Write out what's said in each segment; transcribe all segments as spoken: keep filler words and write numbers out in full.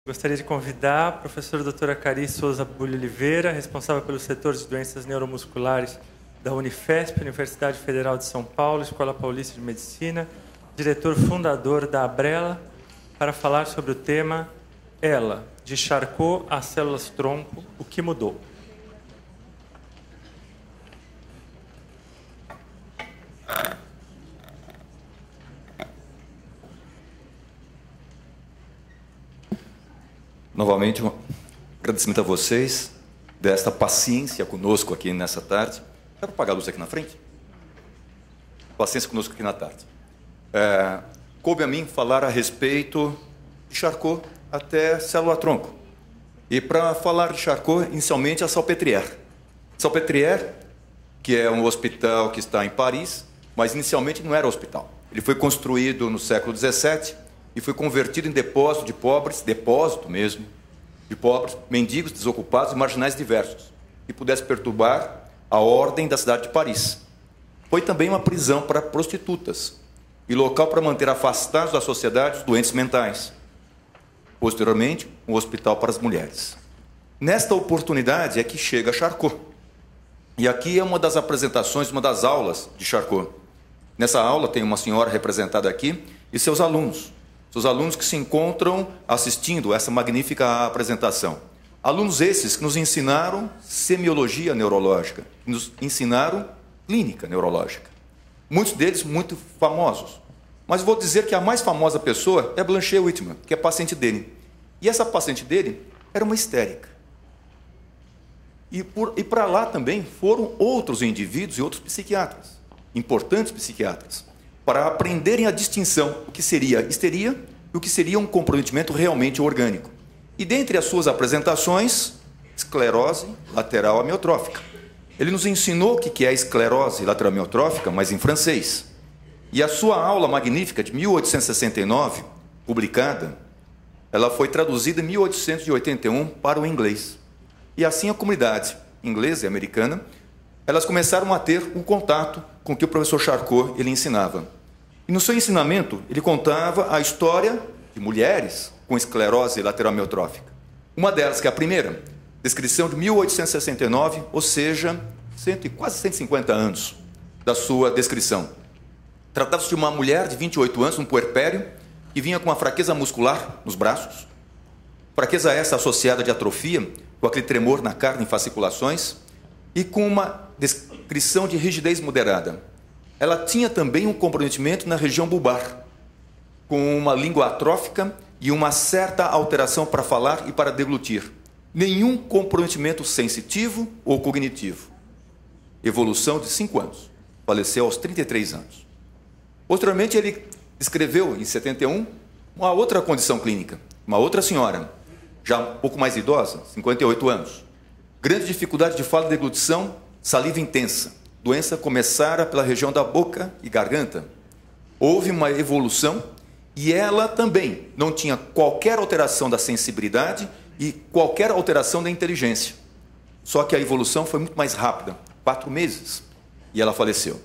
Gostaria de convidar a professora doutora Cari Souza Bulho Oliveira, responsável pelo setor de doenças neuromusculares da Unifesp, Universidade Federal de São Paulo, Escola Paulista de Medicina, diretor fundador da Abrela, para falar sobre o tema Ela, de Charcot às células-tronco, o que mudou? Novamente, um agradecimento a vocês desta paciência conosco aqui nessa tarde. Dá para apagar a luz aqui na frente? Paciência conosco aqui na tarde. É, coube a mim falar a respeito de Charcot até célula-tronco. E para falar de Charcot, inicialmente a Salpêtrière. Salpêtrière, que é um hospital que está em Paris, mas inicialmente não era hospital. Ele foi construído no século dezessete e foi convertido em depósito de pobres, depósito mesmo, de pobres, mendigos, desocupados e marginais diversos, que pudesse perturbar a ordem da cidade de Paris. Foi também uma prisão para prostitutas e local para manter afastados da sociedade os doentes mentais. Posteriormente, um hospital para as mulheres. Nesta oportunidade é que chega Charcot. E aqui é uma das apresentações, uma das aulas de Charcot. Nessa aula tem uma senhora representada aqui e seus alunos. Seus alunos que se encontram assistindo essa magnífica apresentação. Alunos esses que nos ensinaram semiologia neurológica, que nos ensinaram clínica neurológica. Muitos deles muito famosos. Mas vou dizer que a mais famosa pessoa é Blanche Whitman, que é paciente dele. E essa paciente dele era uma histérica. E, por, e para lá também foram outros indivíduos e outros psiquiatras, importantes psiquiatras, para aprenderem a distinção, o que seria histeria e o que seria um comprometimento realmente orgânico. E dentre as suas apresentações, esclerose lateral amiotrófica. Ele nos ensinou o que é a esclerose lateral amiotrófica, mas em francês. E a sua aula magnífica de mil oitocentos e sessenta e nove, publicada, ela foi traduzida em mil oitocentos e oitenta e um para o inglês. E assim a comunidade inglesa e americana, elas começaram a ter um contato com o que o professor Charcot ele ensinava. E no seu ensinamento, ele contava a história de mulheres com esclerose lateral amiotrófica. Uma delas, que é a primeira, descrição de mil oitocentos e sessenta e nove, ou seja, cento, quase cento e cinquenta anos da sua descrição. Tratava-se de uma mulher de vinte e oito anos, um puerpério, que vinha com uma fraqueza muscular nos braços, fraqueza essa associada de atrofia, com aquele tremor na carne em fasciculações, e com uma descrição de rigidez moderada. Ela tinha também um comprometimento na região bulbar, com uma língua atrófica e uma certa alteração para falar e para deglutir. Nenhum comprometimento sensitivo ou cognitivo. Evolução de cinco anos. Faleceu aos trinta e três anos. Posteriormente, ele escreveu, em setenta e um, uma outra condição clínica. Uma outra senhora, já um pouco mais idosa, cinquenta e oito anos. Grande dificuldade de fala e deglutição, saliva intensa. Doença começara pela região da boca e garganta. Houve uma evolução e ela também não tinha qualquer alteração da sensibilidade e qualquer alteração da inteligência. Só que a evolução foi muito mais rápida, quatro meses, e ela faleceu.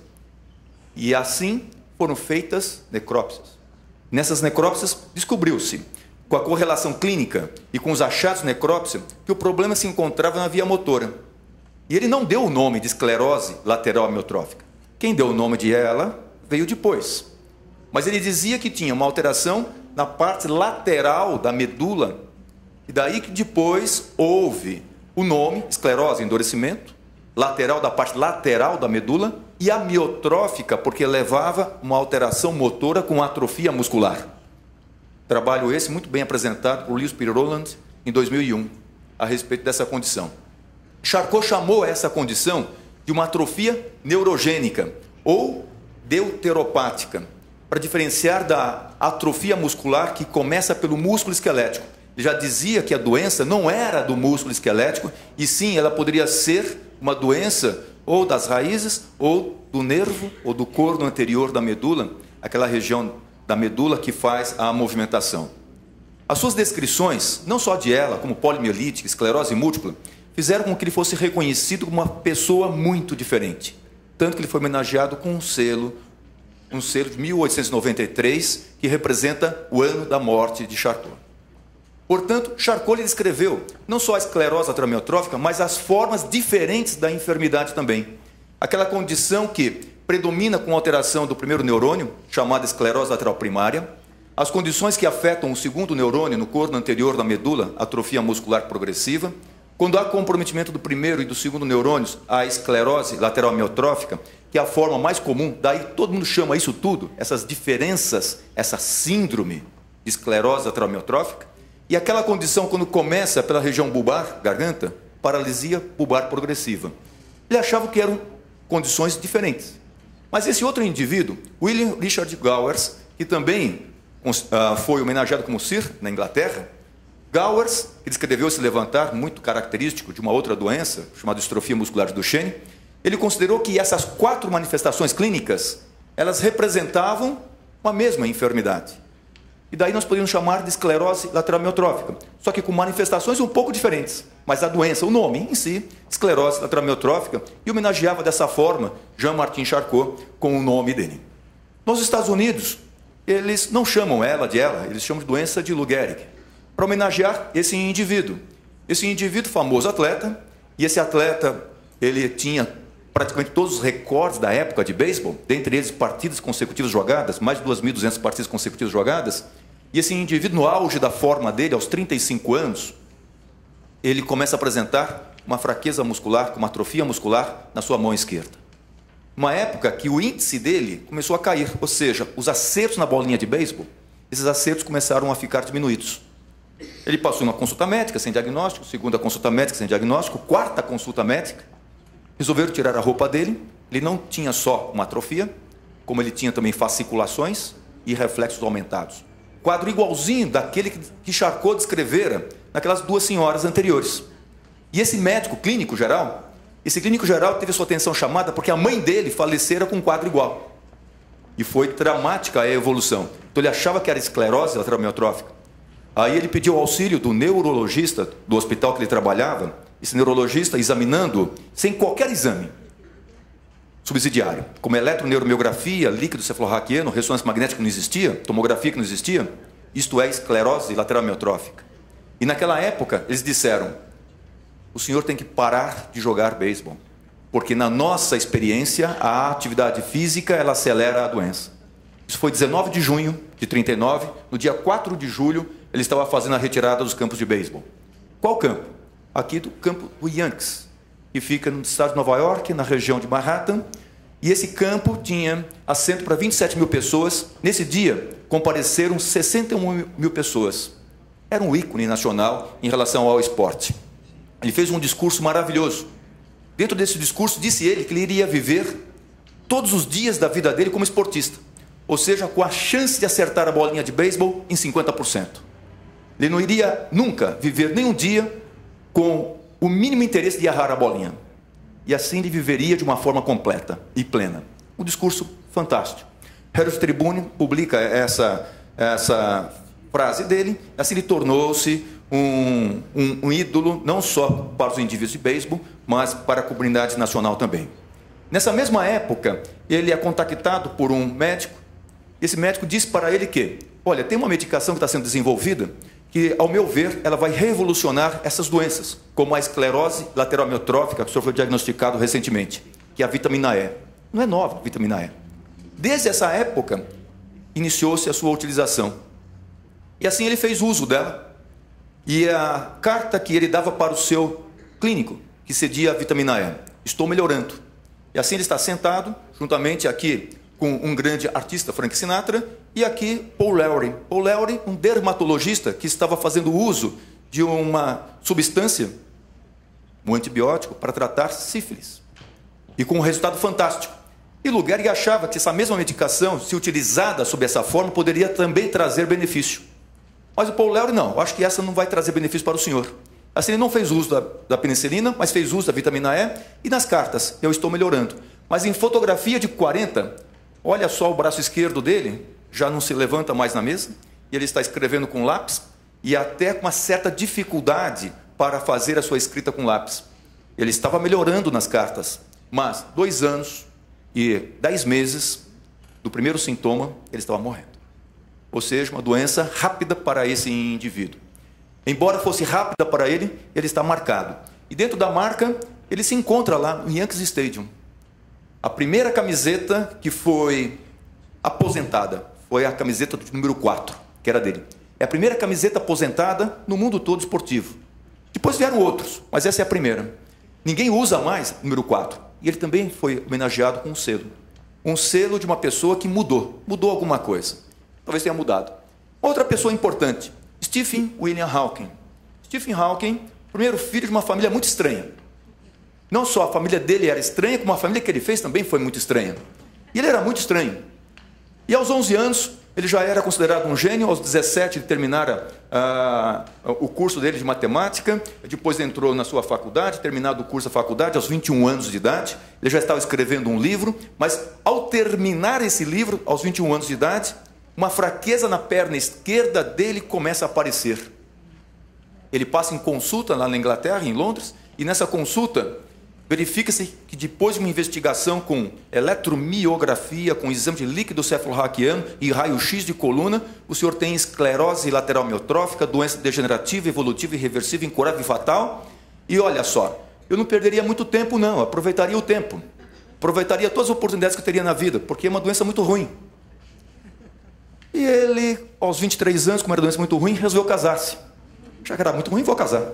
E assim foram feitas necrópsias. Nessas necrópsias descobriu-se, com a correlação clínica e com os achados de necrópsia, que o problema se encontrava na via motora. E ele não deu o nome de esclerose lateral amiotrófica. Quem deu o nome de ela veio depois. Mas ele dizia que tinha uma alteração na parte lateral da medula, e daí que depois houve o nome, esclerose, endurecimento, lateral da parte lateral da medula, e amiotrófica, porque levava uma alteração motora com atrofia muscular. Trabalho esse muito bem apresentado por Lewis P. Rowland em dois mil e um, a respeito dessa condição. Charcot chamou essa condição de uma atrofia neurogênica ou deuteropática, para diferenciar da atrofia muscular que começa pelo músculo esquelético. Ele já dizia que a doença não era do músculo esquelético, e sim, ela poderia ser uma doença ou das raízes, ou do nervo, ou do corno anterior da medula, aquela região da medula que faz a movimentação. As suas descrições, não só de ela, como polimielítica, esclerose múltipla, fizeram com que ele fosse reconhecido como uma pessoa muito diferente. Tanto que ele foi homenageado com um selo, um selo de mil oitocentos e noventa e três, que representa o ano da morte de Charcot. Portanto, Charcot descreveu não só a esclerose lateral amiotrófica, mas as formas diferentes da enfermidade também. Aquela condição que predomina com alteração do primeiro neurônio, chamada esclerose lateral primária, as condições que afetam o segundo neurônio no corno anterior da medula, atrofia muscular progressiva, quando há comprometimento do primeiro e do segundo neurônios, a esclerose lateral amiotrófica, que é a forma mais comum, daí todo mundo chama isso tudo, essas diferenças, essa síndrome de esclerose lateral amiotrófica, e aquela condição quando começa pela região bulbar, garganta, paralisia bulbar progressiva. Ele achava que eram condições diferentes. Mas esse outro indivíduo, William Richard Gowers, que também uh, foi homenageado como Sir na Inglaterra, Gowers, que descreveu esse levantar, muito característico de uma outra doença, chamada distrofia muscular de Duchenne, ele considerou que essas quatro manifestações clínicas, elas representavam uma mesma enfermidade. E daí nós podíamos chamar de esclerose lateral amiotrófica, só que com manifestações um pouco diferentes. Mas a doença, o nome em si, esclerose lateral amiotrófica, e homenageava dessa forma Jean-Martin Charcot com o nome dele. Nos Estados Unidos, eles não chamam ela de ela, eles chamam de doença de Lou Gehrig, para homenagear esse indivíduo. Esse indivíduo, famoso atleta, e esse atleta, ele tinha praticamente todos os recordes da época de beisebol, dentre eles partidas consecutivas jogadas, mais de duas mil e duzentas partidas consecutivas jogadas, e esse indivíduo, no auge da forma dele, aos trinta e cinco anos, ele começa a apresentar uma fraqueza muscular, uma atrofia muscular na sua mão esquerda. Uma época que o índice dele começou a cair, ou seja, os acertos na bolinha de beisebol, esses acertos começaram a ficar diminuídos. Ele passou uma consulta médica sem diagnóstico, segunda consulta médica sem diagnóstico, quarta consulta médica, resolveram tirar a roupa dele, ele não tinha só uma atrofia, como ele tinha também fasciculações e reflexos aumentados. Quadro igualzinho daquele que Charcot descrevera naquelas duas senhoras anteriores. E esse médico clínico geral, esse clínico geral teve sua atenção chamada porque a mãe dele falecera com um quadro igual. E foi dramática a evolução. Então ele achava que era esclerose lateral amiotrófica. Aí ele pediu auxílio do neurologista do hospital que ele trabalhava, esse neurologista examinando, sem qualquer exame subsidiário, como eletroneuromiografia, líquido cefalorraquiano, ressonância magnética que não existia, tomografia que não existia, isto é esclerose lateral amiotrófica. E naquela época eles disseram, o senhor tem que parar de jogar beisebol, porque na nossa experiência a atividade física ela acelera a doença. Isso foi dezenove de junho de trinta e nove, no dia quatro de julho ele estava fazendo a retirada dos campos de beisebol. Qual campo? Aqui do campo do Yankees, que fica no estado de Nova York, na região de Manhattan, e esse campo tinha assento para vinte e sete mil pessoas. Nesse dia, compareceram sessenta e uma mil pessoas. Era um ícone nacional em relação ao esporte. Ele fez um discurso maravilhoso. Dentro desse discurso, disse ele que ele iria viver todos os dias da vida dele como esportista, ou seja, com a chance de acertar a bolinha de beisebol em cinquenta por cento. Ele não iria nunca viver nenhum dia com o mínimo interesse de errar a bolinha. E assim ele viveria de uma forma completa e plena. Um discurso fantástico. Herald Tribune publica essa, essa frase dele, assim ele tornou-se um, um, um ídolo, não só para os indivíduos de beisebol, mas para a comunidade nacional também. Nessa mesma época, ele é contactado por um médico. Esse médico disse para ele que, olha, tem uma medicação que está sendo desenvolvida que, ao meu ver, ela vai revolucionar essas doenças, como a esclerose lateral amiotrófica, que o senhor foi diagnosticado recentemente, que é a vitamina E. Não é nova a vitamina E. Desde essa época, iniciou-se a sua utilização. E assim ele fez uso dela. E a carta que ele dava para o seu clínico, que cedia a vitamina E, estou melhorando. E assim ele está sentado, juntamente aqui com um grande artista, Frank Sinatra, e aqui Paul Lowry. Paul Lowry, um dermatologista que estava fazendo uso de uma substância, um antibiótico, para tratar sífilis. E com um resultado fantástico. E Lou Gehrig achava que essa mesma medicação, se utilizada sob essa forma, poderia também trazer benefício. Mas o Paul Lowry não, eu acho que essa não vai trazer benefício para o senhor. Assim ele não fez uso da, da penicilina, mas fez uso da vitamina E, e nas cartas, eu estou melhorando. Mas em fotografia de quarenta, olha só o braço esquerdo dele, já não se levanta mais na mesa, e ele está escrevendo com lápis, e até com uma certa dificuldade para fazer a sua escrita com lápis. Ele estava melhorando nas cartas, mas dois anos e dez meses do primeiro sintoma, ele estava morrendo. Ou seja, uma doença rápida para esse indivíduo. Embora fosse rápida para ele, ele está marcado. E dentro da marca, ele se encontra lá no Yankees Stadium. A primeira camiseta que foi aposentada foi a camiseta do número quatro, que era dele. É a primeira camiseta aposentada no mundo todo esportivo. Depois vieram outros, mas essa é a primeira. Ninguém usa mais o número quatro. E ele também foi homenageado com um selo. Um selo de uma pessoa que mudou. Mudou alguma coisa. Talvez tenha mudado. Outra pessoa importante, Stephen William Hawking. Stephen Hawking, primeiro filho de uma família muito estranha. Não só a família dele era estranha, como a família que ele fez também foi muito estranha. E ele era muito estranho. E aos onze anos, ele já era considerado um gênio. Aos dezessete, ele terminara ah, o curso dele de matemática. Depois entrou na sua faculdade, terminado o curso da faculdade, aos vinte e um anos de idade. Ele já estava escrevendo um livro, mas ao terminar esse livro, aos vinte e um anos de idade, uma fraqueza na perna esquerda dele começa a aparecer. Ele passa em consulta lá na Inglaterra, em Londres, e nessa consulta verifica-se que depois de uma investigação com eletromiografia, com exame de líquido cefalorraquiano e raio-x de coluna, o senhor tem esclerose lateral miotrófica, doença degenerativa, evolutiva, irreversível, incurável e fatal. E olha só, eu não perderia muito tempo não, aproveitaria o tempo. Aproveitaria todas as oportunidades que eu teria na vida, porque é uma doença muito ruim. E ele, aos vinte e três anos, como era uma doença muito ruim, resolveu casar-se. Já que era muito ruim, vou casar.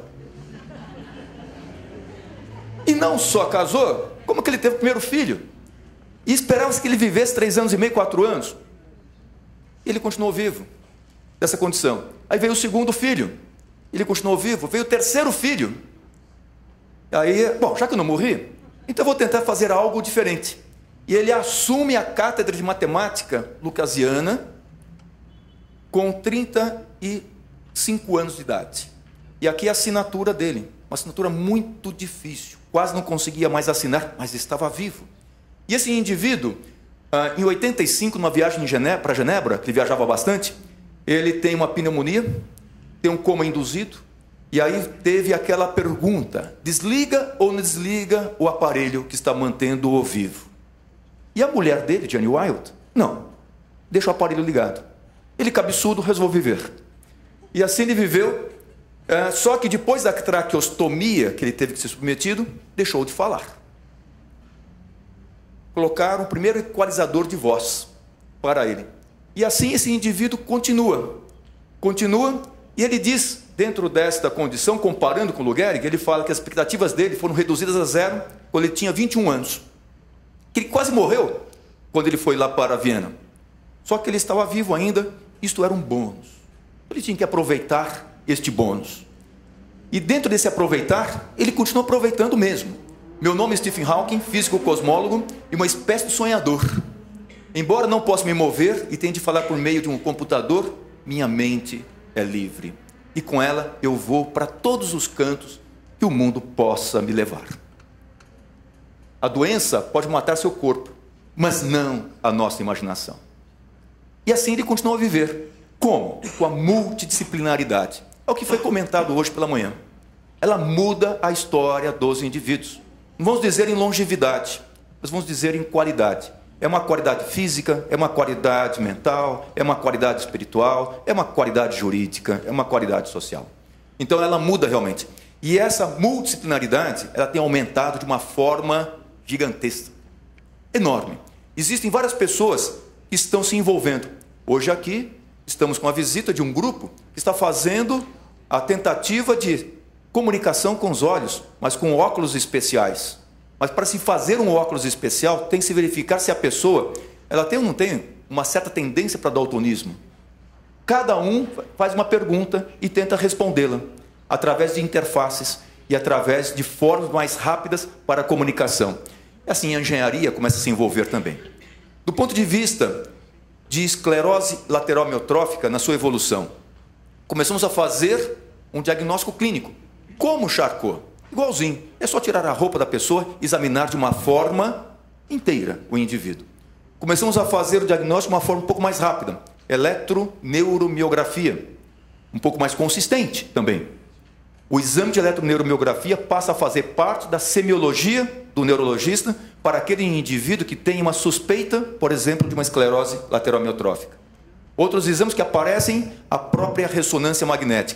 E não só casou, como que ele teve o primeiro filho. E esperava-se que ele vivesse três anos e meio, quatro anos. E ele continuou vivo, dessa condição. Aí veio o segundo filho. Ele continuou vivo. Veio o terceiro filho. Aí, bom, já que eu não morri, então eu vou tentar fazer algo diferente. E ele assume a cátedra de matemática lucasiana com trinta e cinco anos de idade. E aqui a assinatura dele. Uma assinatura muito difícil, quase não conseguia mais assinar, mas estava vivo. E esse indivíduo, em oitenta e cinco, numa viagem para Genebra, que ele viajava bastante, ele tem uma pneumonia, tem um coma induzido, e aí teve aquela pergunta, desliga ou não desliga o aparelho que está mantendo-o vivo? E a mulher dele, Jane Wilde, não, deixa o aparelho ligado. Ele, cabeçudo, resolveu viver. E assim ele viveu. É, só que depois da traqueostomia que ele teve que ser submetido, deixou de falar. Colocaram o primeiro equalizador de voz para ele. E assim esse indivíduo continua. Continua, e ele diz, dentro desta condição, comparando com o Lou Gehrig, ele fala que as expectativas dele foram reduzidas a zero quando ele tinha vinte e um anos. Que ele quase morreu quando ele foi lá para Viena. Só que ele estava vivo ainda, isto era um bônus. Ele tinha que aproveitar este bônus. E dentro desse aproveitar, ele continua aproveitando mesmo. Meu nome é Stephen Hawking, físico cosmólogo e uma espécie de sonhador. Embora não possa me mover e tenha de falar por meio de um computador, minha mente é livre. E com ela eu vou para todos os cantos que o mundo possa me levar. A doença pode matar seu corpo, mas não a nossa imaginação. E assim ele continua a viver. Como? Com a multidisciplinaridade. É o que foi comentado hoje pela manhã. Ela muda a história dos indivíduos. Não vamos dizer em longevidade, mas vamos dizer em qualidade. É uma qualidade física, é uma qualidade mental, é uma qualidade espiritual, é uma qualidade jurídica, é uma qualidade social. Então ela muda realmente. E essa multidisciplinaridade, ela tem aumentado de uma forma gigantesca, enorme. Existem várias pessoas que estão se envolvendo. Hoje aqui, estamos com a visita de um grupo que está fazendo a tentativa de comunicação com os olhos, mas com óculos especiais. Mas para se fazer um óculos especial, tem que se verificar se a pessoa ela tem ou não tem uma certa tendência para daltonismo. Cada um faz uma pergunta e tenta respondê-la, através de interfaces e através de formas mais rápidas para a comunicação. E assim a engenharia começa a se envolver também. Do ponto de vista de esclerose lateral miotrófica na sua evolução, começamos a fazer um diagnóstico clínico, como Charcot, igualzinho. É só tirar a roupa da pessoa e examinar de uma forma inteira o indivíduo. Começamos a fazer o diagnóstico de uma forma um pouco mais rápida, eletroneuromiografia, um pouco mais consistente também. O exame de eletroneuromiografia passa a fazer parte da semiologia do neurologista para aquele indivíduo que tem uma suspeita, por exemplo, de uma esclerose lateral miotrófica. Outros exames que aparecem, a própria ressonância magnética.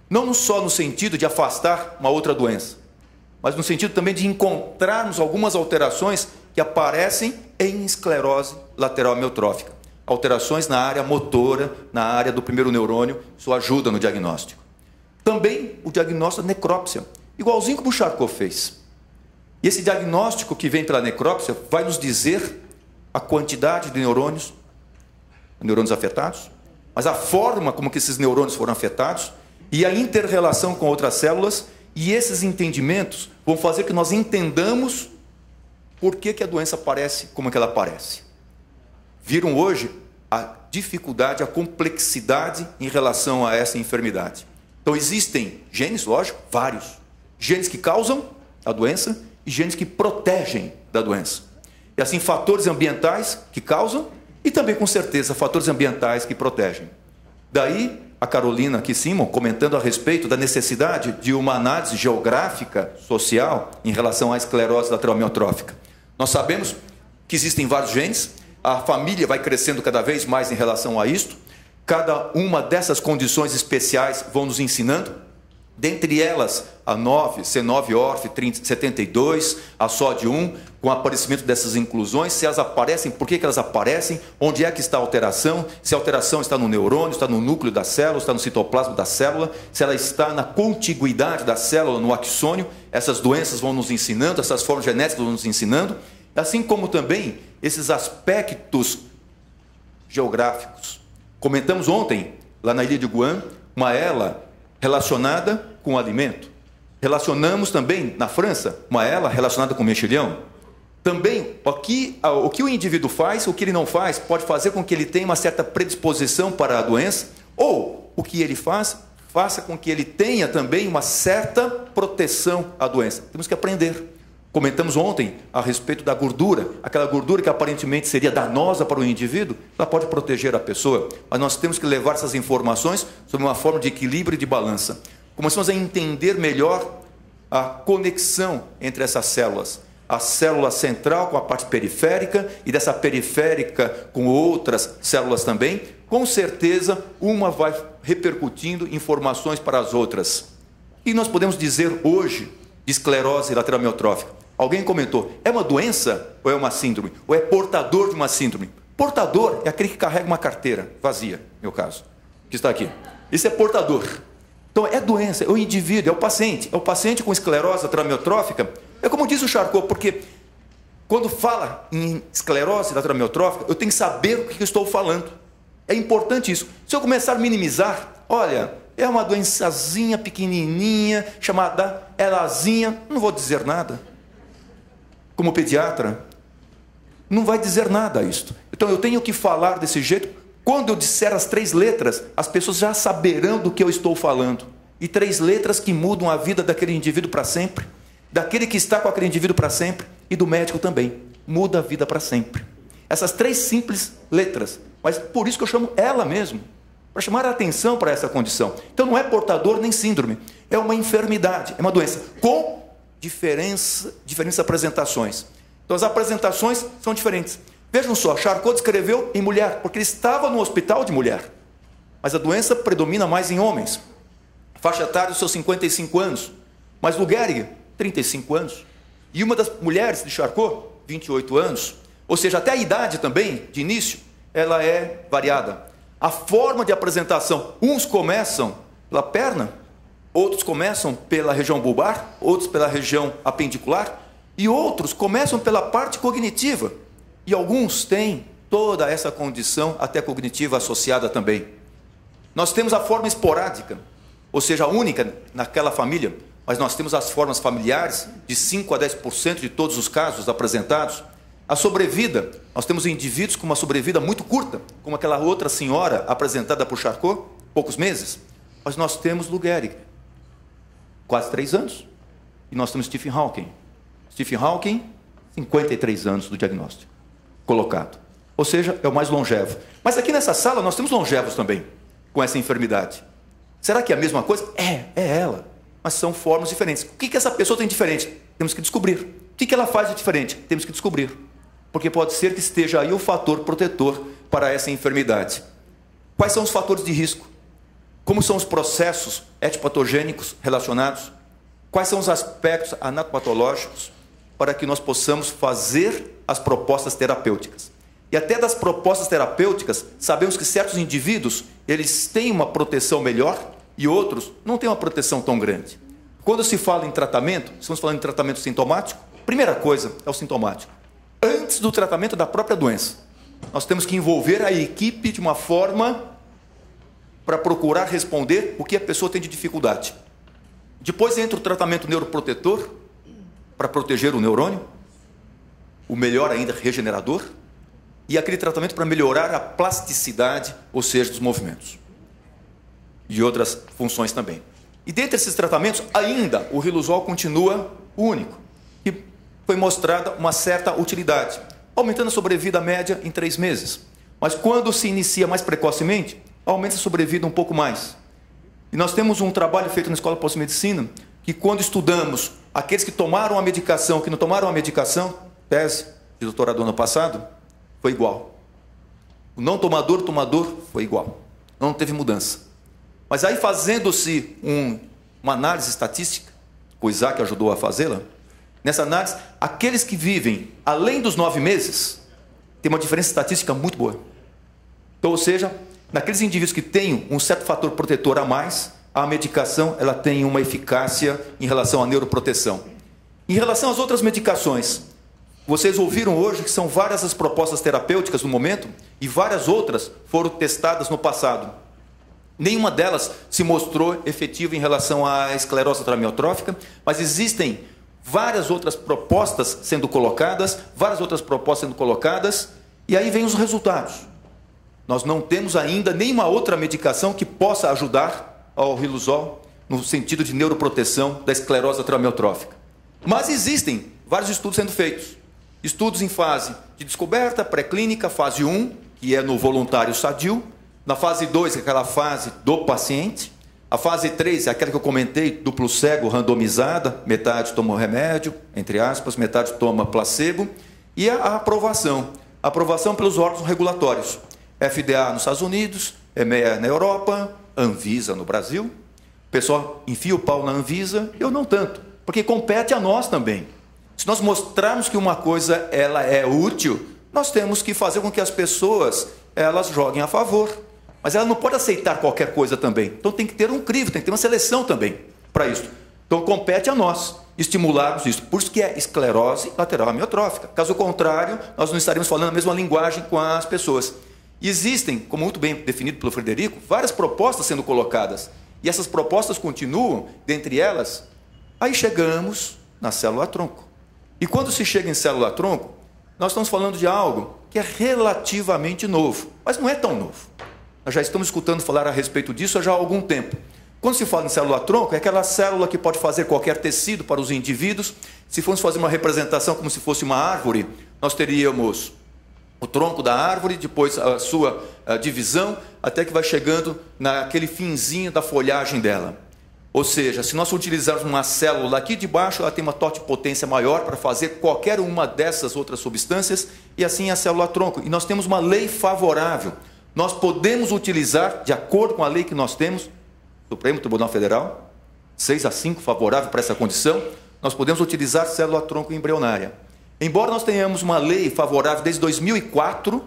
Não só no sentido de afastar uma outra doença, mas no sentido também de encontrarmos algumas alterações que aparecem em esclerose lateral amiotrófica. Alterações na área motora, na área do primeiro neurônio, isso ajuda no diagnóstico. Também o diagnóstico da necrópsia, igualzinho como o Charcot fez. E esse diagnóstico que vem pela necrópsia vai nos dizer a quantidade de neurônios, neurônios afetados, mas a forma como que esses neurônios foram afetados e a inter-relação com outras células, e esses entendimentos vão fazer que nós entendamos por que que a doença aparece como é que ela aparece. Viram hoje a dificuldade, a complexidade em relação a essa enfermidade. Então existem genes, lógico, vários. Genes que causam a doença e genes que protegem da doença. E assim, fatores ambientais que causam e também, com certeza, fatores ambientais que protegem. Daí, a Carolina aqui, Simon, comentando a respeito da necessidade de uma análise geográfica, social, em relação à esclerose lateral amiotrófica. Nós sabemos que existem vários genes, a família vai crescendo cada vez mais em relação a isto, cada uma dessas condições especiais vão nos ensinando, dentre elas a nove, C nove orf setenta e dois, a S O D um, com o aparecimento dessas inclusões, se elas aparecem, por que que elas aparecem, onde é que está a alteração, se a alteração está no neurônio, está no núcleo da célula, está no citoplasma da célula, se ela está na contiguidade da célula, no axônio, essas doenças vão nos ensinando, essas formas genéticas vão nos ensinando, assim como também esses aspectos geográficos. Comentamos ontem, lá na ilha de Guam, uma ela relacionada com o alimento. Relacionamos também, na França, uma ela relacionada com o mexilhão. Também, aqui, o que o indivíduo faz, o que ele não faz, pode fazer com que ele tenha uma certa predisposição para a doença, ou o que ele faz, faça com que ele tenha também uma certa proteção à doença. Temos que aprender. Comentamos ontem a respeito da gordura, aquela gordura que aparentemente seria danosa para o indivíduo, ela pode proteger a pessoa, mas nós temos que levar essas informações sob uma forma de equilíbrio e de balança. Começamos a entender melhor a conexão entre essas células, a célula central com a parte periférica e dessa periférica com outras células também, com certeza uma vai repercutindo informações para as outras. E nós podemos dizer hoje de esclerose lateral amiotrófica? Alguém comentou, é uma doença ou é uma síndrome? Ou é portador de uma síndrome? Portador é aquele que carrega uma carteira vazia, no meu caso, que está aqui. Isso é portador. Então é doença, é o indivíduo, é o paciente. É o paciente com esclerose lateral amiotrófica. É como diz o Charcot, porque quando fala em esclerose lateral amiotrófica, eu tenho que saber o que eu estou falando. É importante isso. Se eu começar a minimizar, olha, é uma doençazinha pequenininha, chamada elazinha, não vou dizer nada. Como pediatra, não vai dizer nada a isto. Então eu tenho que falar desse jeito. Quando eu disser as três letras, as pessoas já saberão do que eu estou falando. E três letras que mudam a vida daquele indivíduo para sempre, daquele que está com aquele indivíduo para sempre, e do médico também. Muda a vida para sempre. Essas três simples letras. Mas por isso que eu chamo ela mesmo, para chamar a atenção para essa condição. Então não é portador nem síndrome, é uma enfermidade, é uma doença com diferença, diferentes apresentações. Então as apresentações são diferentes. Vejam só, Charcot descreveu em mulher, porque ele estava no hospital de mulher, mas a doença predomina mais em homens. Faixa etária dos seus cinquenta e cinco anos, mas Lou Gehrig, trinta e cinco anos. E uma das mulheres de Charcot, vinte e oito anos, ou seja, até a idade também, de início, ela é variada. A forma de apresentação, uns começam pela perna, outros começam pela região bulbar, outros pela região apendicular, e outros começam pela parte cognitiva. E alguns têm toda essa condição até cognitiva associada também. Nós temos a forma esporádica, ou seja, única naquela família, mas nós temos as formas familiares, de cinco a dez por cento de todos os casos apresentados. A sobrevida, nós temos indivíduos com uma sobrevida muito curta, como aquela outra senhora apresentada por Charcot, poucos meses, mas nós temos Lou Gehrig, quase três anos, e nós temos Stephen Hawking. Stephen Hawking, cinquenta e três anos do diagnóstico colocado, ou seja, é o mais longevo. Mas aqui nessa sala nós temos longevos também, com essa enfermidade. Será que é a mesma coisa? É, é ela, mas são formas diferentes. O que que essa pessoa tem diferente? Temos que descobrir. O que que ela faz de diferente? Temos que descobrir. Porque pode ser que esteja aí o fator protetor para essa enfermidade. Quais são os fatores de risco? como são os processos etipatogênicos relacionados, quais são os aspectos anatopatológicos para que nós possamos fazer as propostas terapêuticas. E até das propostas terapêuticas, sabemos que certos indivíduos, eles têm uma proteção melhor e outros não têm uma proteção tão grande. Quando se fala em tratamento, estamos falando em tratamento sintomático, primeira coisa é o sintomático. Antes do tratamento da própria doença, nós temos que envolver a equipe de uma forma para procurar responder o que a pessoa tem de dificuldade. Depois entra o tratamento neuroprotetor, para proteger o neurônio, o melhor ainda, regenerador, e aquele tratamento para melhorar a plasticidade, ou seja, dos movimentos. E outras funções também. E dentre esses tratamentos, ainda o riluzol continua o único, que foi mostrada uma certa utilidade, aumentando a sobrevida média em três meses. Mas quando se inicia mais precocemente, aumenta a sobrevida um pouco mais. E nós temos um trabalho feito na Escola Paulista de Medicina, que quando estudamos aqueles que tomaram a medicação, que não tomaram a medicação, tese de doutorado ano passado, foi igual. O não tomador, tomador, foi igual. Não teve mudança. Mas aí fazendo-se um, uma análise estatística, o Isaac ajudou a fazê-la, nessa análise, aqueles que vivem além dos nove meses, tem uma diferença estatística muito boa. Então, ou seja, naqueles indivíduos que têm um certo fator protetor a mais, a medicação ela tem uma eficácia em relação à neuroproteção. Em relação às outras medicações, vocês ouviram hoje que são várias as propostas terapêuticas no momento e várias outras foram testadas no passado. Nenhuma delas se mostrou efetiva em relação à esclerose lateral amiotrófica, mas existem várias outras propostas sendo colocadas, várias outras propostas sendo colocadas, e aí vem os resultados. Nós não temos ainda nenhuma outra medicação que possa ajudar ao riluzol no sentido de neuroproteção da esclerose lateral amiotrófica. Mas existem vários estudos sendo feitos. Estudos em fase de descoberta, pré-clínica, fase um, que é no voluntário sadio, na fase dois, que é aquela fase do paciente, a fase três é aquela que eu comentei, duplo cego, randomizada, metade toma o remédio, entre aspas, metade toma placebo, e a aprovação, a aprovação pelos órgãos regulatórios, F D A nos Estados Unidos, E M E A na Europa, Anvisa no Brasil. O pessoal enfia o pau na Anvisa, eu não tanto, porque compete a nós também. Se nós mostrarmos que uma coisa ela é útil, nós temos que fazer com que as pessoas elas joguem a favor. Mas ela não pode aceitar qualquer coisa também. Então tem que ter um crivo, tem que ter uma seleção também para isso. Então compete a nós estimularmos isso. Por isso que é esclerose lateral amiotrófica. Caso contrário, nós não estaríamos falando a mesma linguagem com as pessoas. E existem, como muito bem definido pelo Frederico, várias propostas sendo colocadas. E essas propostas continuam, dentre elas, aí chegamos na célula-tronco. E quando se chega em célula-tronco, nós estamos falando de algo que é relativamente novo, mas não é tão novo. Nós já estamos escutando falar a respeito disso há já algum tempo. Quando se fala em célula-tronco, é aquela célula que pode fazer qualquer tecido para os indivíduos. Se formos fazer uma representação como se fosse uma árvore, nós teríamos o tronco da árvore, depois a sua a divisão, até que vai chegando naquele finzinho da folhagem dela. Ou seja, se nós utilizarmos uma célula aqui de baixo, ela tem uma totipotência maior para fazer qualquer uma dessas outras substâncias, e assim é a célula-tronco. E nós temos uma lei favorável. Nós podemos utilizar, de acordo com a lei que nós temos, Supremo Tribunal Federal, seis a cinco favorável para essa condição, nós podemos utilizar célula-tronco embrionária. Embora nós tenhamos uma lei favorável desde dois mil e quatro,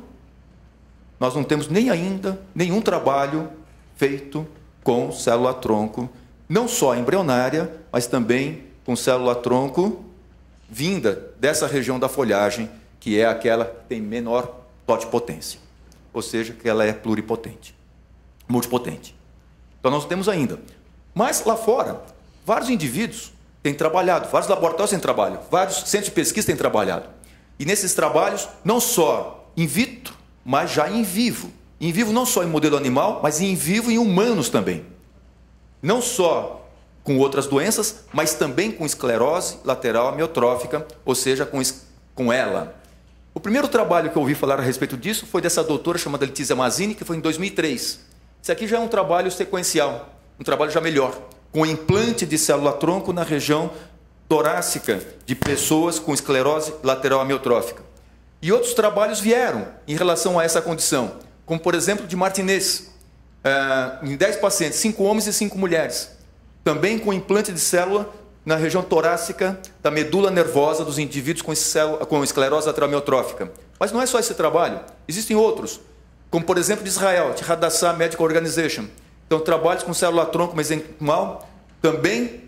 nós não temos nem ainda nenhum trabalho feito com célula-tronco, não só embrionária, mas também com célula-tronco vinda dessa região da folhagem, que é aquela que tem menor totipotência, ou seja, que ela é pluripotente, multipotente. Então nós temos ainda. Mas lá fora, vários indivíduos têm trabalhado, vários laboratórios têm trabalhado, vários centros de pesquisa têm trabalhado. E nesses trabalhos, não só in vitro, mas já em vivo. Em vivo não só em modelo animal, mas em vivo em humanos também. Não só com outras doenças, mas também com esclerose lateral amiotrófica, ou seja, com, com ela. O primeiro trabalho que eu ouvi falar a respeito disso foi dessa doutora chamada Letícia Mazzini, que foi em dois mil e três. Esse aqui já é um trabalho sequencial, um trabalho já melhor, com implante de célula-tronco na região torácica de pessoas com esclerose lateral amiotrófica. E outros trabalhos vieram em relação a essa condição, como por exemplo de Martinez, é, em dez pacientes, cinco homens e cinco mulheres, também com implante de célula na região torácica da medula nervosa dos indivíduos com, célula, com esclerose lateral amiotrófica. Mas não é só esse trabalho, existem outros, como por exemplo de Israel, de Hadassah Medical Organization. Então, trabalhos com célula-tronco mesenquimal, também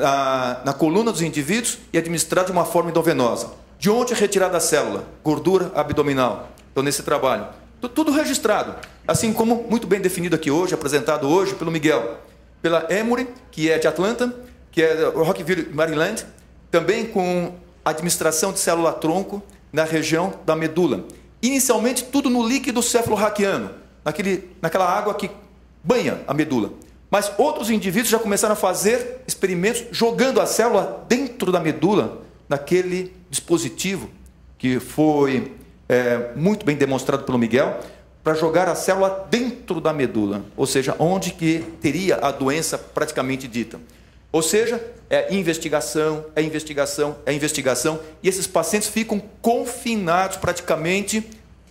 na, na coluna dos indivíduos e administrado de uma forma endovenosa. De onde é retirada a célula? Gordura abdominal. Então, nesse trabalho. Tudo registrado. Assim como muito bem definido aqui hoje, apresentado hoje pelo Miguel. Pela Emory, que é de Atlanta, que é Rockville, Maryland, também com administração de célula-tronco na região da medula. Inicialmente, tudo no líquido cefalorraquiano, naquele, naquela água que banha a medula. Mas outros indivíduos já começaram a fazer experimentos jogando a célula dentro da medula, naquele dispositivo que foi é, muito bem demonstrado pelo Miguel, para jogar a célula dentro da medula, ou seja, onde que teria a doença praticamente dita. Ou seja, é investigação, é investigação, é investigação, e esses pacientes ficam confinados praticamente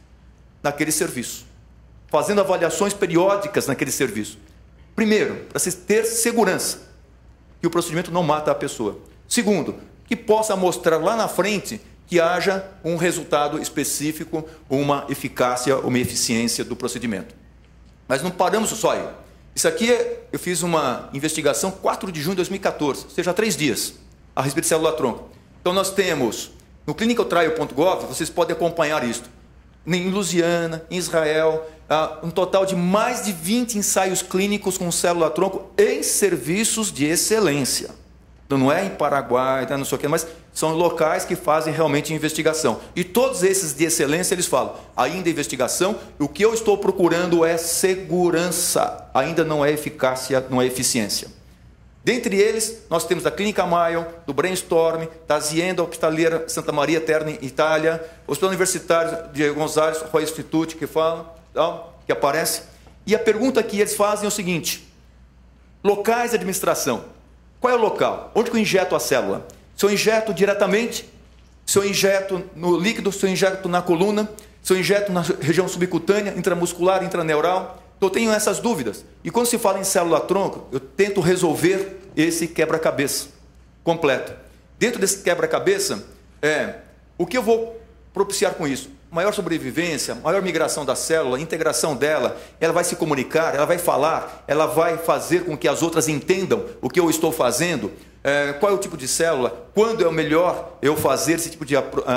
naquele serviço, fazendo avaliações periódicas naquele serviço. Primeiro, para se ter segurança que o procedimento não mata a pessoa. Segundo, que possa mostrar lá na frente que haja um resultado específico, uma eficácia, uma eficiência do procedimento. Mas não paramos só aí. Isso aqui, eu fiz uma investigação quatro de junho de dois mil e quatorze, ou seja, há três dias, a respeito de célula-tronco. Então, nós temos, no clinical trial ponto gov, vocês podem acompanhar isso, em Louisiana, em Israel, um total de mais de vinte ensaios clínicos com célula-tronco em serviços de excelência. Então, não é em Paraguai, não sei o quê, mas são locais que fazem realmente investigação. E todos esses de excelência, eles falam, ainda é investigação, o que eu estou procurando é segurança, ainda não é eficácia, não é eficiência. Dentre eles, nós temos a Clínica Mayo, do Brainstorm, da Azienda Hospitaliera Santa Maria Terni, Itália, o Hospital Universitário de Gonzales, Roy Institute, que fala, que aparece. E a pergunta que eles fazem é o seguinte, locais de administração. Qual é o local? Onde que eu injeto a célula? Se eu injeto diretamente, se eu injeto no líquido, se eu injeto na coluna, se eu injeto na região subcutânea, intramuscular, intraneural. Então, eu tenho essas dúvidas. E quando se fala em célula-tronco, eu tento resolver esse quebra-cabeça completo. Dentro desse quebra-cabeça, é, o que eu vou propiciar com isso? Maior sobrevivência, maior migração da célula, integração dela, ela vai se comunicar, ela vai falar, ela vai fazer com que as outras entendam o que eu estou fazendo, é, qual é o tipo de célula, quando é o melhor eu fazer esse tipo de,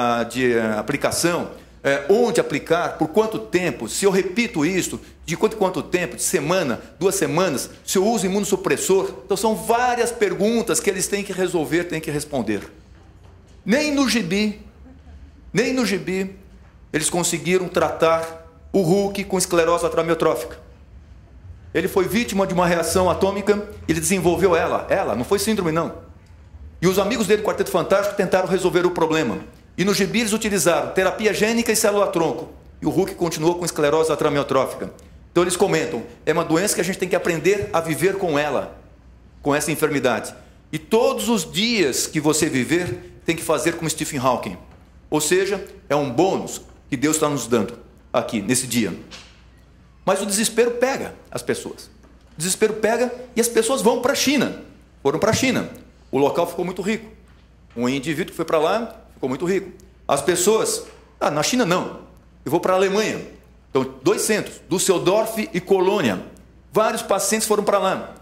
de aplicação, é, onde aplicar, por quanto tempo, se eu repito isso, de quanto quanto tempo, de semana, duas semanas, se eu uso imunossupressor. Então são várias perguntas que eles têm que resolver, têm que responder. Nem no gibi, nem no gibi, eles conseguiram tratar o Hulk com esclerose lateral amiotrófica. Ele foi vítima de uma reação atômica, ele desenvolveu ela, ela, não foi síndrome não. E os amigos dele, Quarteto Fantástico, tentaram resolver o problema. E no gibi eles utilizaram terapia gênica e célula-tronco. E o Hulk continuou com esclerose lateral amiotrófica. Então eles comentam, é uma doença que a gente tem que aprender a viver com ela, com essa enfermidade. E todos os dias que você viver, tem que fazer como Stephen Hawking. Ou seja, é um bônus que Deus está nos dando aqui, nesse dia. Mas o desespero pega as pessoas. O desespero pega e as pessoas vão para a China. Foram para a China. O local ficou muito rico. Um indivíduo que foi para lá ficou muito rico. As pessoas, ah, na China não, eu vou para a Alemanha. Então, dois centros, Düsseldorf e Colônia. Vários pacientes foram para lá.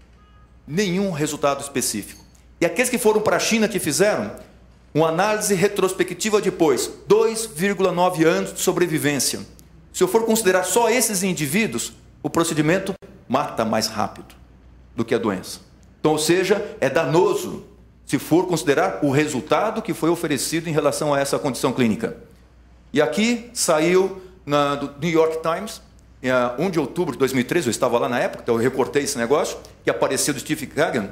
Nenhum resultado específico. E aqueles que foram para a China que fizeram uma análise retrospectiva depois, dois vírgula nove anos de sobrevivência. Se eu for considerar só esses indivíduos, o procedimento mata mais rápido do que a doença. Então, ou seja, é danoso se for considerar o resultado que foi oferecido em relação a essa condição clínica. E aqui saiu na, do New York Times, em um de outubro de dois mil e treze, eu estava lá na época, então eu recortei esse negócio, que apareceu do Steve Kagan,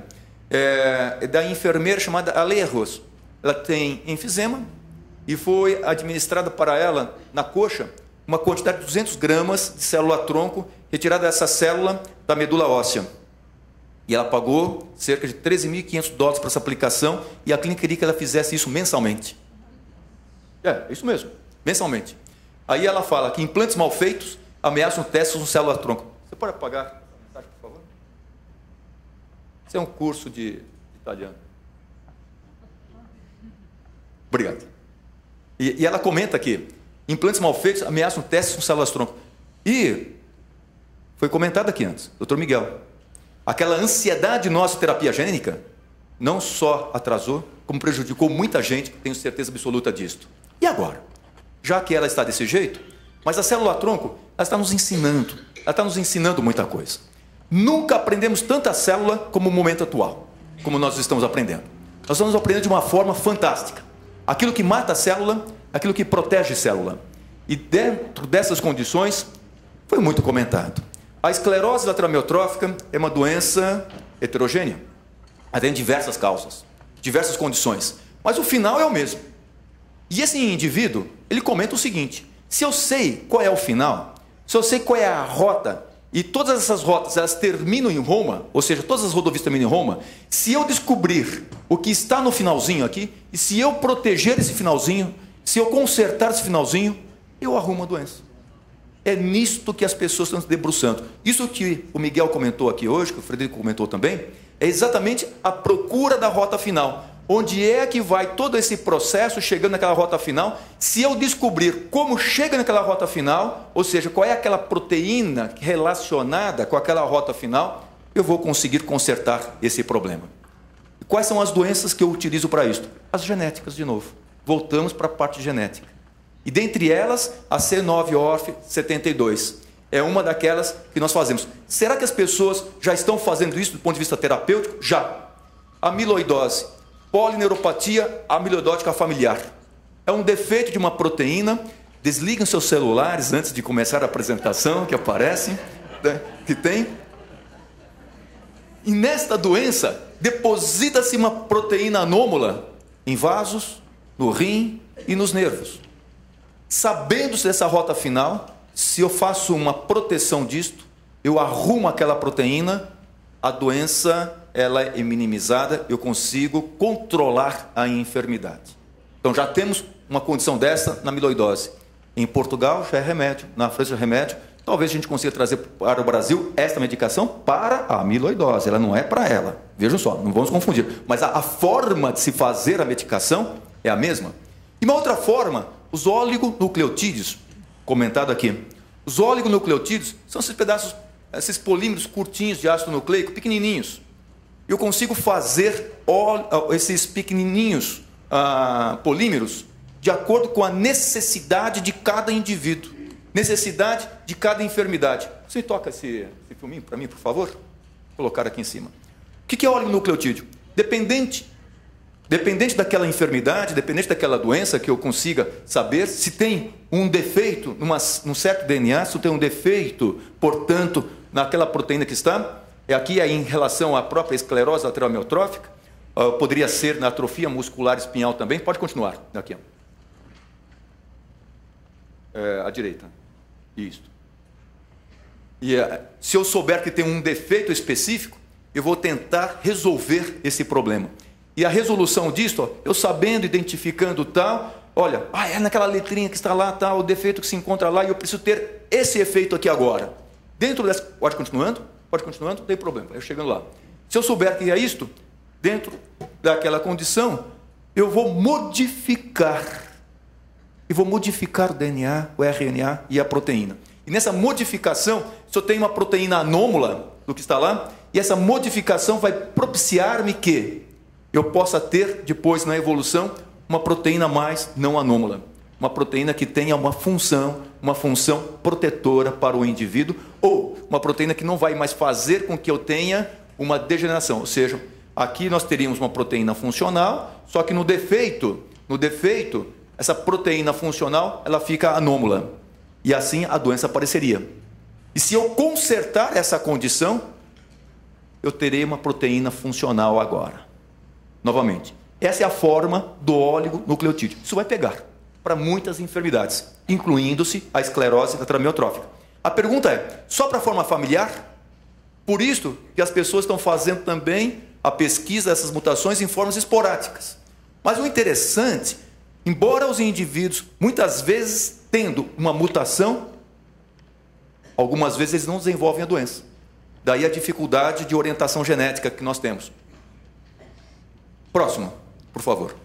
é, da enfermeira chamada Alejos. Ela tem enfisema e foi administrada para ela, na coxa, uma quantidade de duzentos gramas de célula-tronco, retirada dessa célula da medula óssea. E ela pagou cerca de treze mil e quinhentos dólares para essa aplicação, e a clínica queria que ela fizesse isso mensalmente. É, isso mesmo, mensalmente. Aí ela fala que implantes mal feitos ameaçam testes com célula-tronco. Você pode apagar a mensagem, por favor? Isso é um curso de italiano. Obrigado. E, e ela comenta aqui, implantes mal feitos ameaçam testes com células-tronco. E foi comentado aqui antes, doutor Miguel, aquela ansiedade nossa terapia gênica não só atrasou, como prejudicou muita gente, tenho certeza absoluta disto. E agora? Já que ela está desse jeito, mas a célula-tronco, ela está nos ensinando, ela está nos ensinando muita coisa. Nunca aprendemos tanta célula como no momento atual, como nós estamos aprendendo. Nós estamos aprendendo de uma forma fantástica. Aquilo que mata a célula, aquilo que protege a célula. E dentro dessas condições, foi muito comentado. A esclerose lateral amiotrófica é uma doença heterogênea. Ela tem diversas causas, diversas condições. Mas o final é o mesmo. E esse indivíduo, ele comenta o seguinte: se eu sei qual é o final, se eu sei qual é a rota, e todas essas rotas elas terminam em Roma, ou seja, todas as rodovias terminam em Roma, se eu descobrir o que está no finalzinho aqui, e se eu proteger esse finalzinho, se eu consertar esse finalzinho, eu arrumo a doença. É nisto que as pessoas estão se debruçando. Isso que o Miguel comentou aqui hoje, que o Frederico comentou também, é exatamente a procura da rota final. Onde é que vai todo esse processo chegando naquela rota final? Se eu descobrir como chega naquela rota final, ou seja, qual é aquela proteína relacionada com aquela rota final, eu vou conseguir consertar esse problema. E quais são as doenças que eu utilizo para isso? As genéticas, de novo. Voltamos para a parte genética. E dentre elas, a C nove O R F setenta e dois. É uma daquelas que nós fazemos. Será que as pessoas já estão fazendo isso do ponto de vista terapêutico? Já. Amiloidose. Polineuropatia amiloidótica familiar. É um defeito de uma proteína. Desliguem seus celulares antes de começar a apresentação, que aparece, né, que tem. E nesta doença, deposita-se uma proteína anômala em vasos, no rim e nos nervos. Sabendo-se dessa rota final, se eu faço uma proteção disto, eu arrumo aquela proteína, a doença ela é minimizada, eu consigo controlar a enfermidade. Então já temos uma condição dessa na amiloidose. Em Portugal já é remédio, na França é remédio. Talvez a gente consiga trazer para o Brasil esta medicação para a amiloidose. Ela não é para ela. Vejam só, não vamos confundir. Mas a, a forma de se fazer a medicação é a mesma. E uma outra forma, os oligonucleotídeos, comentado aqui. Os oligonucleotídeos são esses pedaços, esses polímeros curtinhos de ácido nucleico, pequenininhos. Eu consigo fazer esses pequenininhos ah, polímeros de acordo com a necessidade de cada indivíduo, necessidade de cada enfermidade. Você toca esse, esse filminho para mim, por favor? Vou colocar aqui em cima. O que é oligonucleotídeo? Dependente, dependente daquela enfermidade, dependente daquela doença, que eu consiga saber se tem um defeito numa, num certo D N A, se tem um defeito, portanto, naquela proteína que está. Aqui é em relação à própria esclerose lateral amiotrófica, uh, poderia ser na atrofia muscular espinhal também. Pode continuar. Aqui. É, à direita. Isso. E uh, se eu souber que tem um defeito específico, eu vou tentar resolver esse problema. E a resolução disso, ó, eu sabendo, identificando tal, olha, ah, é naquela letrinha que está lá, tá, o defeito que se encontra lá, e eu preciso ter esse efeito aqui agora. Dentro dessa... Pode continuando? Pode continuando, não tem problema, eu chegando lá. Se eu souber que é isto, dentro daquela condição, eu vou modificar. E vou modificar o D N A, o R N A e a proteína. E nessa modificação, se eu tenho uma proteína anômala do que está lá, e essa modificação vai propiciar-me que eu possa ter, depois na evolução, uma proteína mais não anômala. Uma proteína que tenha uma função, uma função protetora para o indivíduo, ou uma proteína que não vai mais fazer com que eu tenha uma degeneração. Ou seja, aqui nós teríamos uma proteína funcional, só que no defeito, no defeito, essa proteína funcional, ela fica anômala. E assim a doença apareceria. E se eu consertar essa condição, eu terei uma proteína funcional agora. Novamente, essa é a forma do oligonucleotídeo. Isso vai pegar para muitas enfermidades, incluindo-se a esclerose lateral amiotrófica. A pergunta é, só para a forma familiar? Por isso que as pessoas estão fazendo também a pesquisa dessas mutações em formas esporádicas. Mas o interessante, embora os indivíduos, muitas vezes, tendo uma mutação, algumas vezes eles não desenvolvem a doença. Daí a dificuldade de orientação genética que nós temos. Próximo, por favor.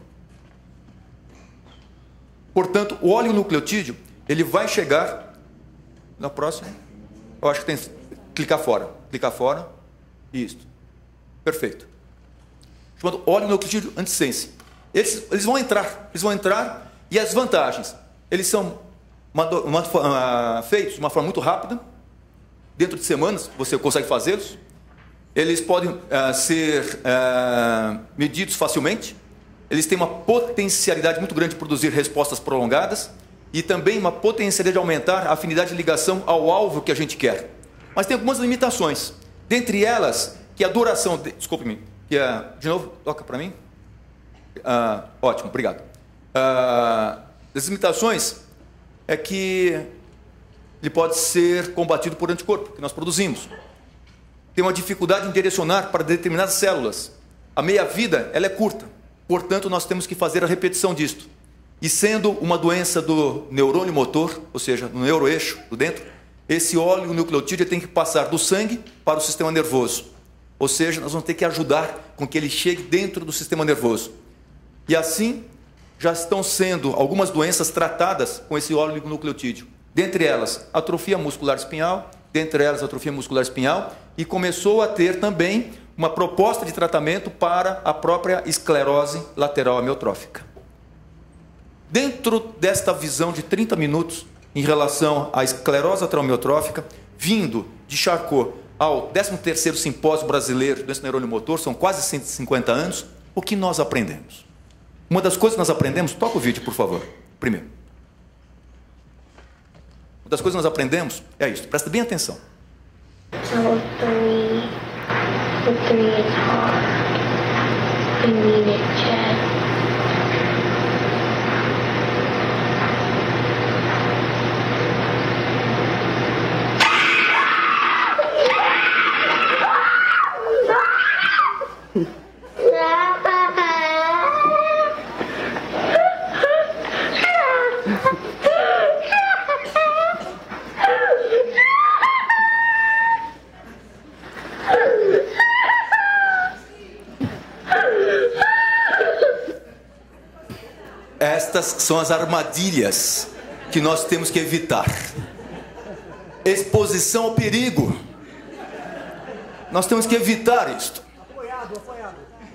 Portanto, o oligonucleotídeo, ele vai chegar... Na próxima, eu acho que tem que clicar fora. Clicar fora. Isso. Perfeito. Chamado oligonucleotídeo antissense. Eles, eles vão entrar. Eles vão entrar e as vantagens. Eles são uma, uma, uma, feitos de uma forma muito rápida. Dentro de semanas você consegue fazê-los. Eles podem uh, ser uh, medidos facilmente. Eles têm uma potencialidade muito grande de produzir respostas prolongadas e também uma potencialidade de aumentar a afinidade de ligação ao alvo que a gente quer. Mas tem algumas limitações. Dentre elas, que a duração... De, desculpe-me. Que a, de novo, toca para mim. Uh, ótimo, obrigado. Uh, as limitações é que ele pode ser combatido por anticorpo, que nós produzimos. Tem uma dificuldade em direcionar para determinadas células. A meia-vida ela é curta. Portanto, nós temos que fazer a repetição disto. E sendo uma doença do neurônio motor, ou seja, no neuroeixo, do dentro, esse oligonucleotídeo tem que passar do sangue para o sistema nervoso. Ou seja, nós vamos ter que ajudar com que ele chegue dentro do sistema nervoso. E assim, já estão sendo algumas doenças tratadas com esse oligonucleotídeo. Dentre elas, atrofia muscular espinhal, dentre elas, atrofia muscular espinhal, e começou a ter também uma proposta de tratamento para a própria esclerose lateral amiotrófica. Dentro desta visão de trinta minutos em relação à esclerose lateral amiotrófica, vindo de Charcot ao décimo terceiro Simpósio Brasileiro de Doença Neurônio Motor, são quase cento e cinquenta anos, o que nós aprendemos? Uma das coisas que nós aprendemos, toca o vídeo, por favor, primeiro. Uma das coisas que nós aprendemos é isso, presta bem atenção. Level three, the three is hard. We need it, Chad. Estas são as armadilhas que nós temos que evitar. Exposição ao perigo. Nós temos que evitar isto. Apoiado, apoiado.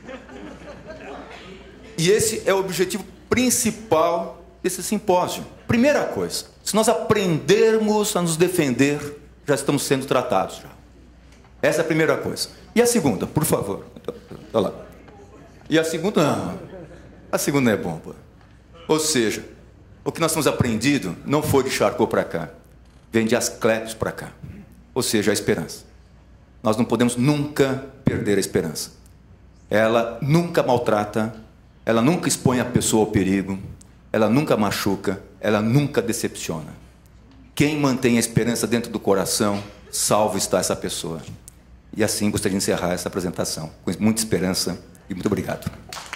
E esse é o objetivo principal desse simpósio. Primeira coisa, se nós aprendermos a nos defender, já estamos sendo tratados. Já. Essa é a primeira coisa. E a segunda, por favor. Olha lá. E a segunda, não. A segunda é bom, pô. Ou seja, o que nós temos aprendido não foi de Charcot para cá, vem de Asclepios para cá. Ou seja, a esperança. Nós não podemos nunca perder a esperança. Ela nunca maltrata, ela nunca expõe a pessoa ao perigo, ela nunca machuca, ela nunca decepciona. Quem mantém a esperança dentro do coração, salvo está essa pessoa. E assim gostaria de encerrar essa apresentação, com muita esperança e muito obrigado.